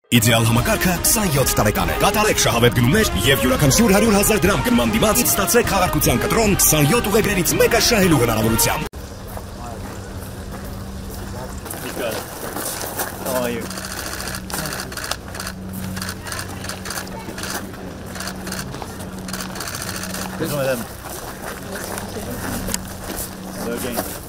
Իդեալ համակարգը 27 տարեկան է։ Կատարեք շահավետ գնումներ եւ յուրաքանչյուր 100,000 դրամ գնման դիմաց ստացեք խաղարկության կտրոն 27 ուղեգրերից մեկը շահելու հնարավորությամբ։ How are you? This one of them. So again.